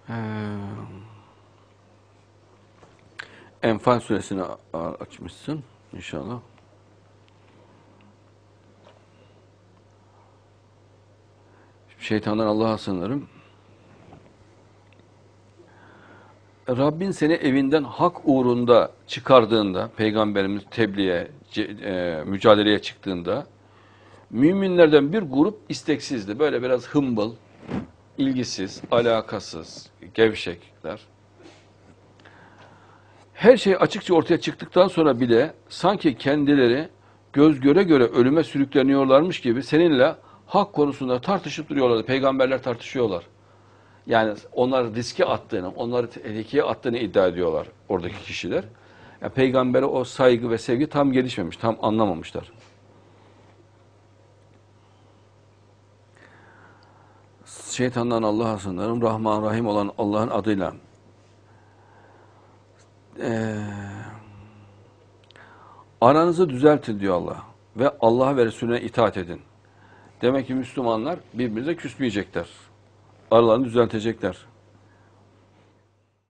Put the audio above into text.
Enfal suresini açmışsın inşallah. Şeytandan Allah'a sığınırım. Rabbin seni evinden hak uğrunda çıkardığında, Peygamberimiz tebliğe, mücadeleye çıktığında, müminlerden bir grup isteksizdi. Böyle biraz hımbıl, ilgisiz, alakasız, gevşekler. Her şey açıkça ortaya çıktıktan sonra bile sanki kendileri göz göre göre ölüme sürükleniyorlarmış gibi seninle hak konusunda tartışıp duruyorlardı. Peygamberler tartışıyorlar. Yani onlar riske attığını, onları tehlikeye attığını iddia ediyorlar oradaki kişiler. Yani peygambere o saygı ve sevgi tam gelişmemiş, tam anlamamışlar. Şeytandan Allah'a sığınırım. Rahman Rahim olan Allah'ın adıyla. Aranızı düzeltin diyor Allah. Ve Allah'a ve Resulüne itaat edin. Demek ki Müslümanlar birbirine küsmeyecekler. Aralarını düzeltecekler.